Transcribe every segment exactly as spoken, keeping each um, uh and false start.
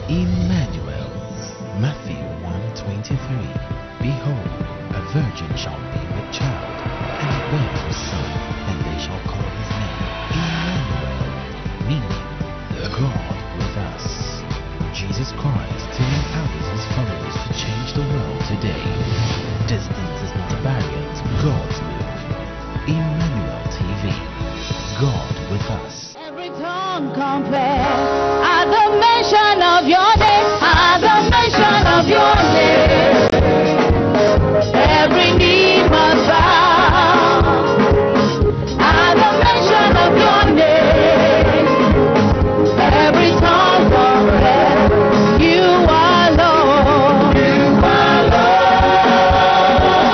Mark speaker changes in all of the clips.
Speaker 1: Emmanuel. Matthew one twenty-three. Behold, a virgin shall be with child, and bear a son, and they shall call his name Emmanuel, meaning God with us. Jesus Christ empowers his followers to change the world today. Distance is not a barrier to God's move. Emmanuel T V. God with us.
Speaker 2: Every tongue confess at the mention of your name, at the mention of your name. Every knee must bow at the mention of your name. Every tongue confess you are Lord. You are Lord.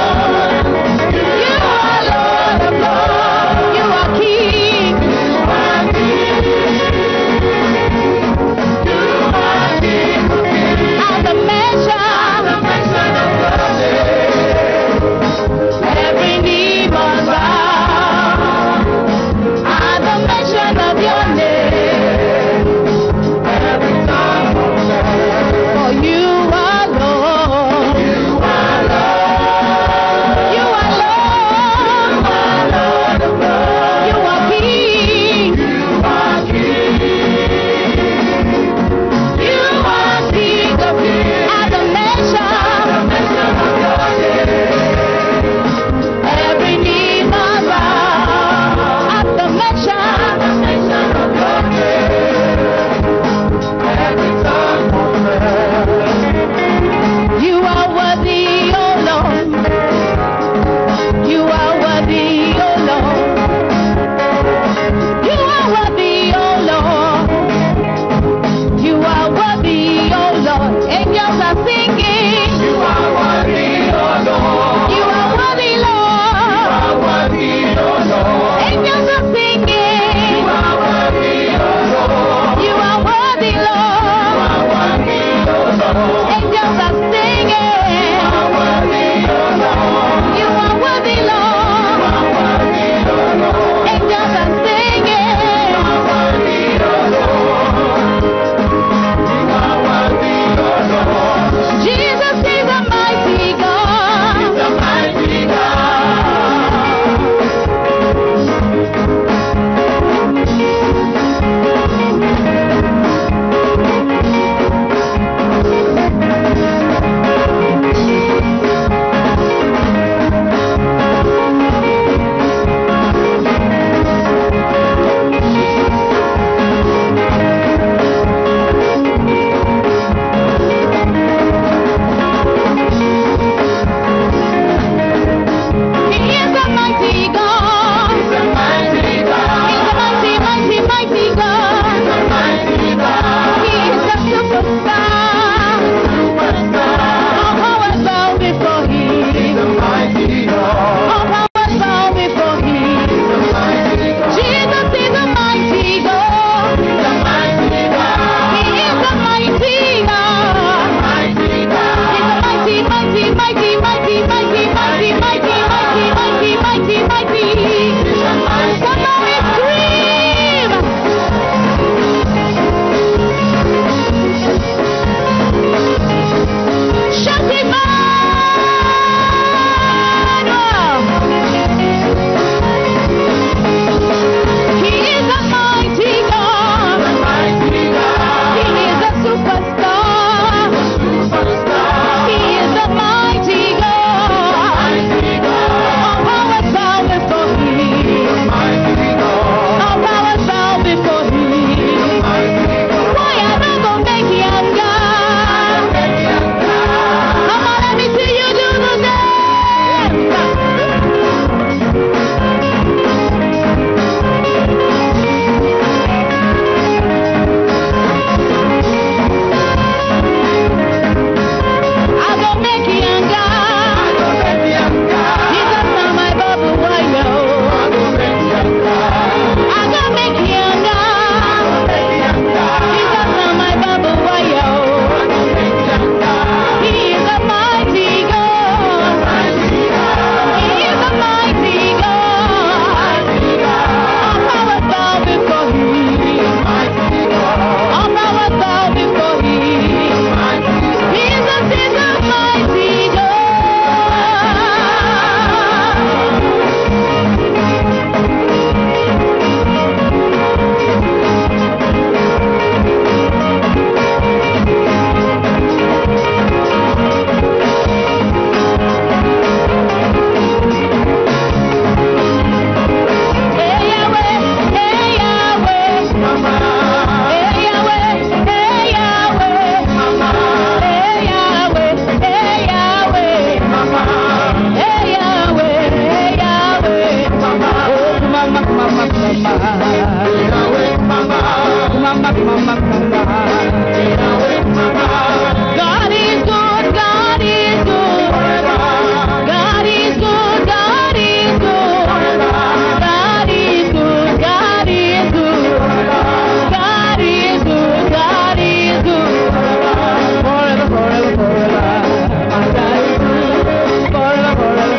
Speaker 2: God is good, God is good. God is good, God is good. God is good, God is good. God is good, God is good. Forever, forever, forever. My God is good. Forever, forever,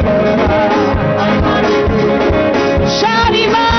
Speaker 2: forever. Shout him out.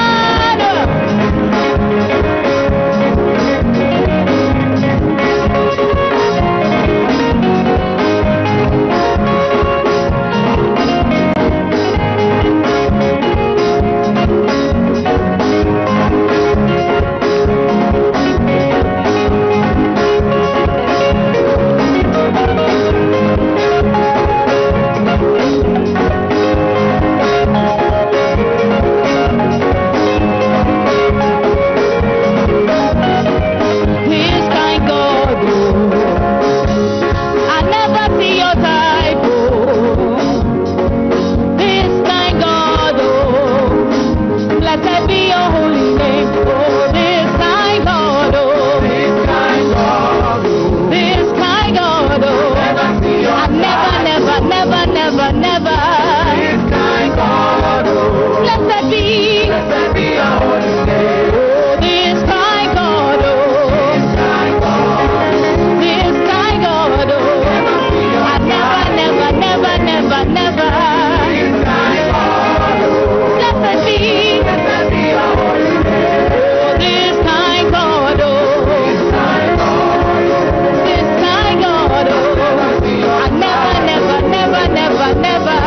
Speaker 2: This kind God, oh, I never see your type, oh. This kind God, oh, blessed be your holy name, oh. This kind God, oh, this kind God, oh, this kind God, oh, I never, never, never, never, never. This kind God, oh, blessed be, blessed be your holy name, oh. This kind God, oh, this kind God, oh, I never, never, never, never, never. Blessed be, blessed be your holy name. Oh, this kind God, oh, this kind God, oh, I never, never, never, never, never.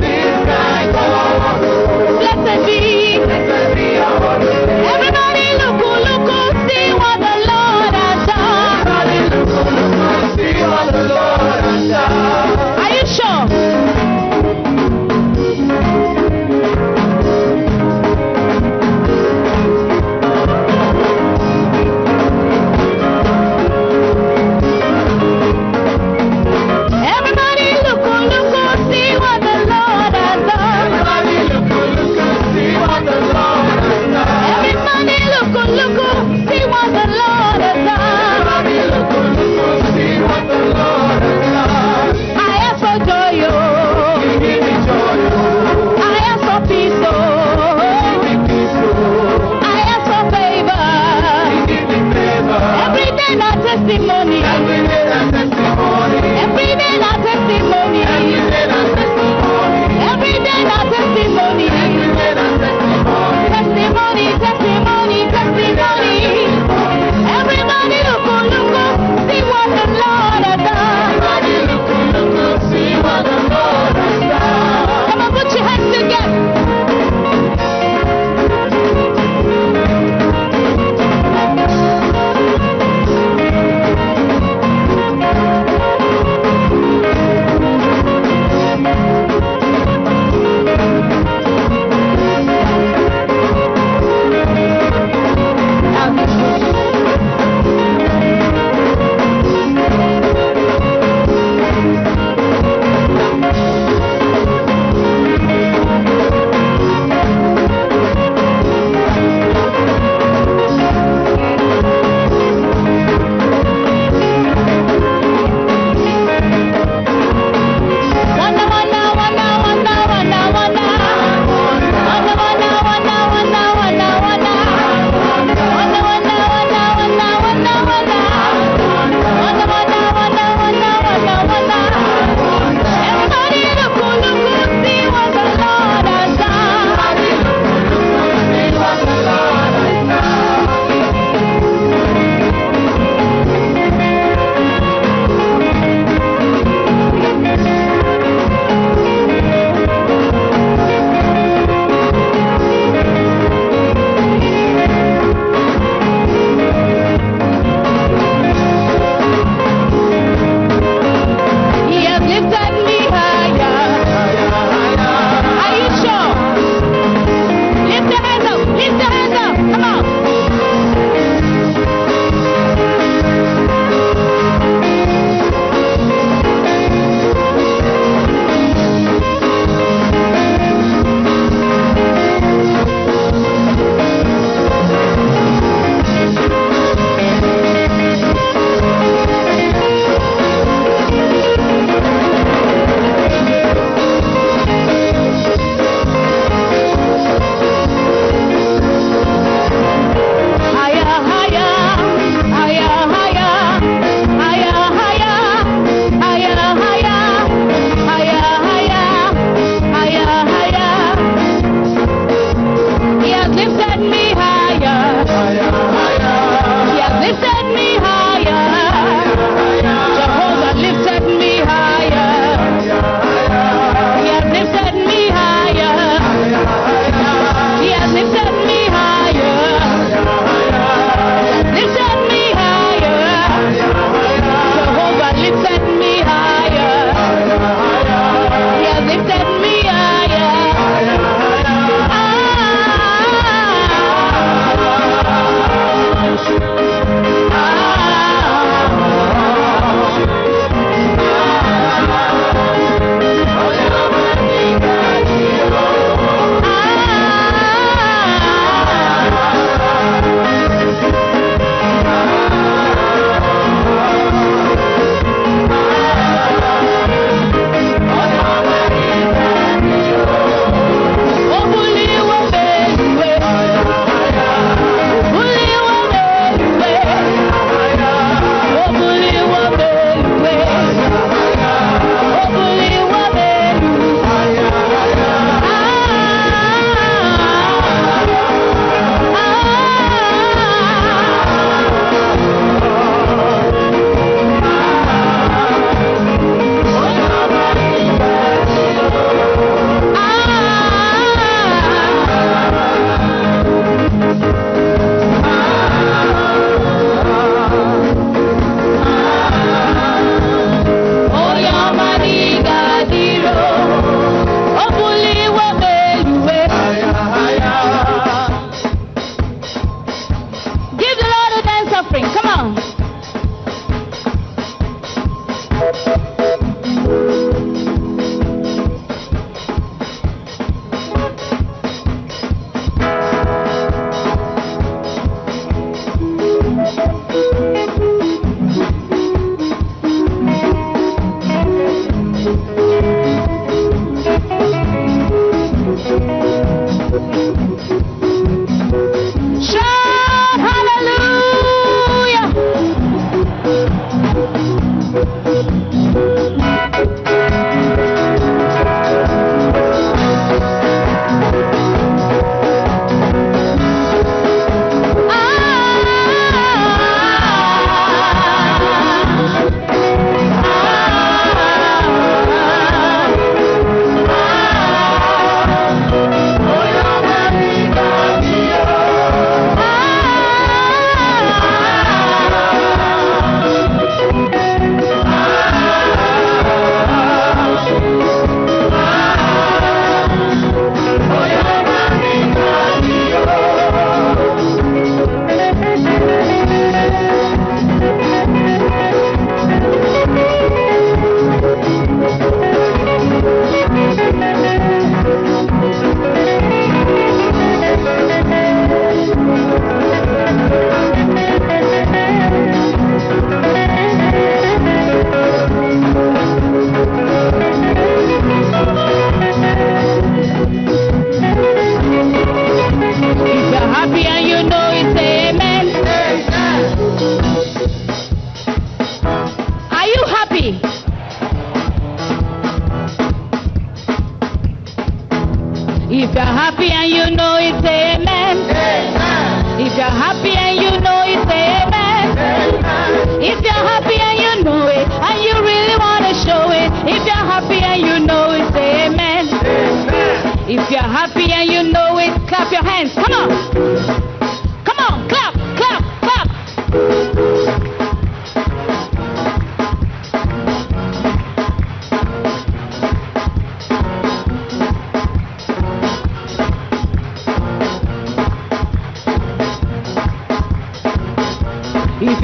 Speaker 2: Blessed be, blessed be your holy name. Everybody look, oh, look, oh, see what the Lord has done. See what the Lord has done. Are you sure? Everybody look, oh, look, oh, see what the Lord has done. Everybody look, oh, look, oh, see what the Lord has done. Everybody look, oh, look, oh, see what the Lord has done. Everybody look, oh, look, oh, see what the Lord has done. I ask for joy, oh. Give me joy, oh. I ask for peace, oh. Give me peace, oh. I ask for favor. Give me favor. Every day not testimony. Every day not testimony. Every day not testimony. Every day not testimony. Every day not testimony. Every day not testimony. Testimony, testimony, testimony. Everybody look, oh, look, oh, see what the Lord has done. Everybody look, oh, look, oh, see what the Lord has done. Come on, put your hands together.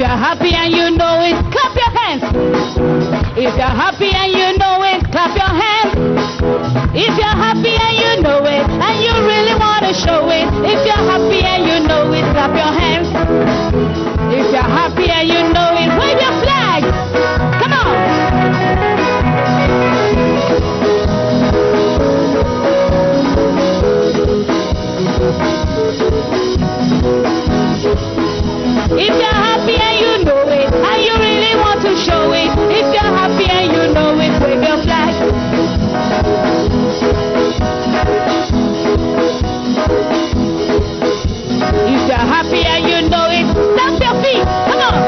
Speaker 2: you're happy and you know it, clap your hands. If you're happy and you know it, clap your hands. If you're happy and you know it, and you really want to show it, if you're happy and you know it, clap your hands. If you're happy and you know it, wave your flag. Come on. If you're happy and you know it, and you really want to show it, if you're happy and you know it, wave your flag. If you're happy and you know it, stamp your feet. Come on.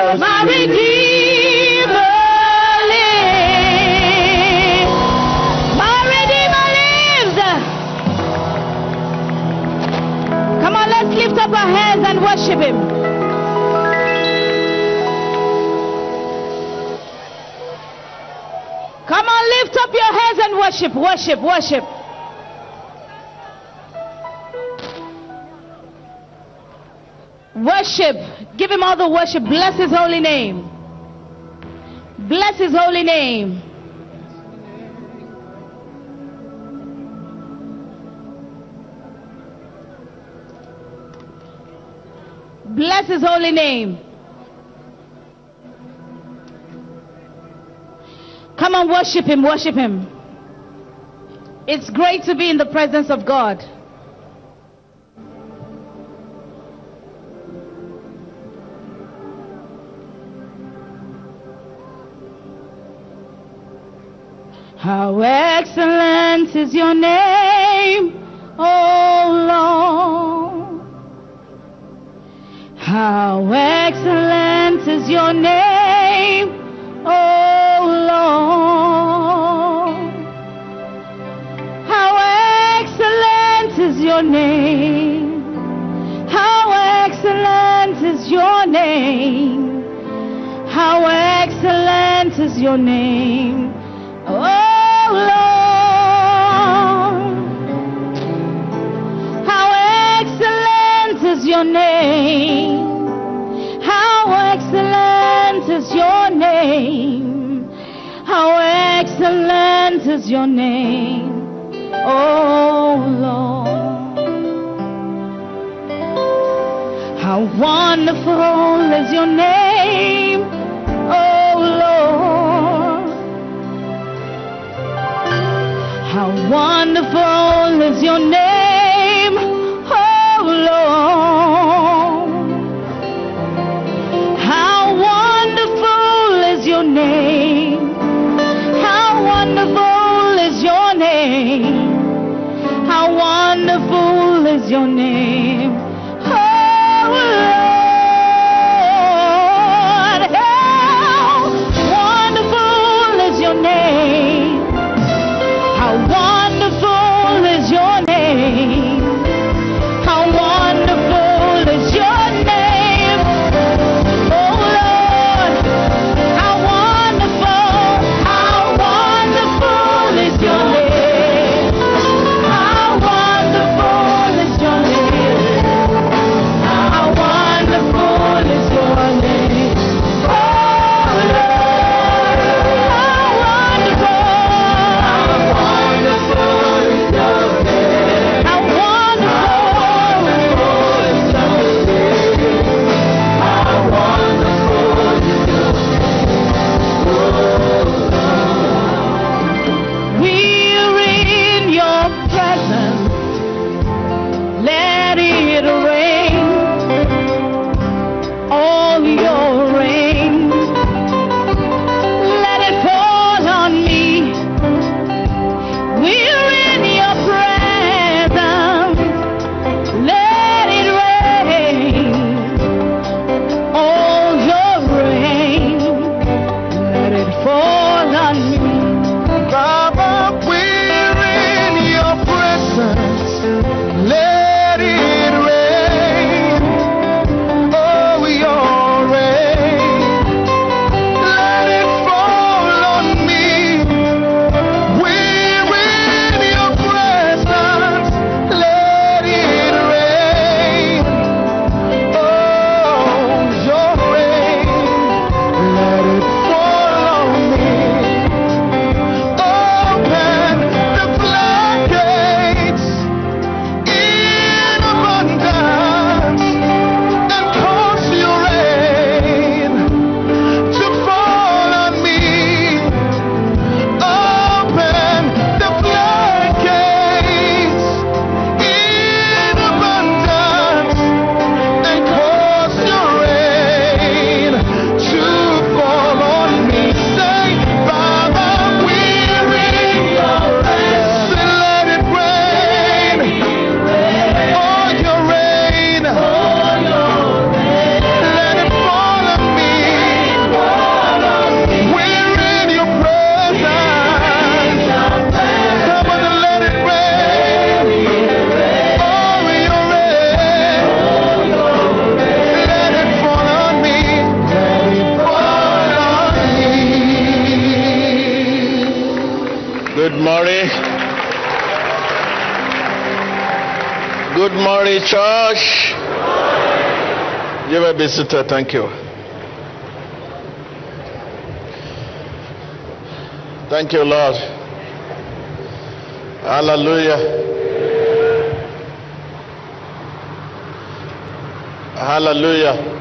Speaker 2: My Redeemer lives. My Redeemer lives. Come on, let's lift up our hands and worship him. Come on, lift up your hands and worship, worship, worship. Worship. Give him all the worship. Bless his holy name. Bless his holy name. Bless his holy name. Come on, worship him, worship him. It's great to be in the presence of God. How excellent is your name, O Lord. How excellent is your name, O Lord. How excellent is your name. How excellent is your name. How excellent is your name, oh Lord. How excellent is your name. How excellent is your name. How excellent is your name, oh Lord. How wonderful is your name, oh Lord. How wonderful is your name, oh Lord. How wonderful is your name. How wonderful is your name. How wonderful is your name, oh Lord. How wonderful is your name. How wonderful is your name. How wonderful is your name, oh Lord. How wonderful, how wonderful is your name. How wonderful is your name.
Speaker 3: Good morning, church. You may be seated. Thank you. Thank you, Lord. Hallelujah. Hallelujah.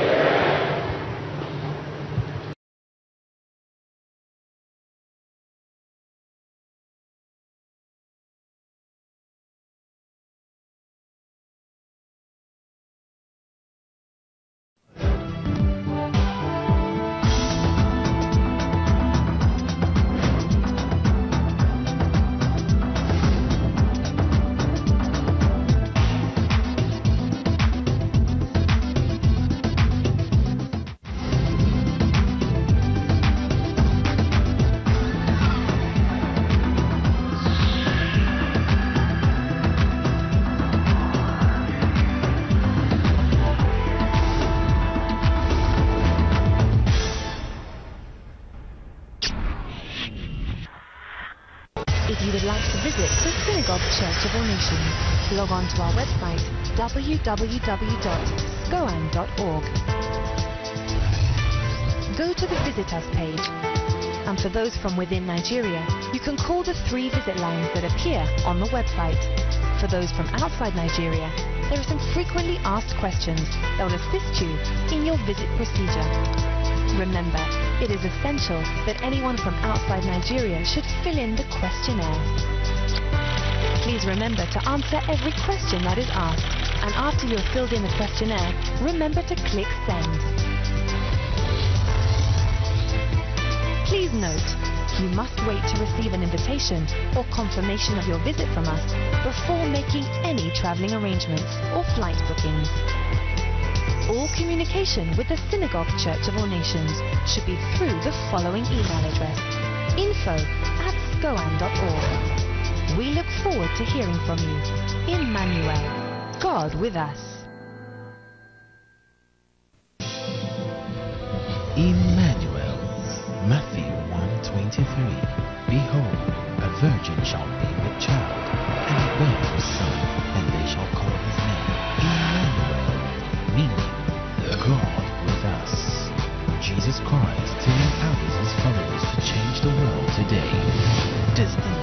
Speaker 4: If you would like to visit the Synagogue Church of All Nations, log on to our website w w w dot scoan dot org. Go to the Visit Us page, and for those from within Nigeria, you can call the three visit lines that appear on the website. For those from outside Nigeria, there are some frequently asked questions that will assist you in your visit procedure. Remember, it is essential that anyone from outside Nigeria should fill in the questionnaire. Please remember to answer every question that is asked, and after you have filled in the questionnaire, remember to click Send. Please note, you must wait to receive an invitation or confirmation of your visit from us before making any traveling arrangements or flight bookings. All communication with the Synagogue Church of All Nations should be through the following email address: info at scoan dot org. We look forward to hearing from you. Emmanuel, God with us.
Speaker 1: Emmanuel, Matthew one twenty-three. Behold, a virgin shall be with child, and bear a son, and they shall call his name Emmanuel, meaning God with us. Jesus Christ telling thousands of his followers to change the world today. Does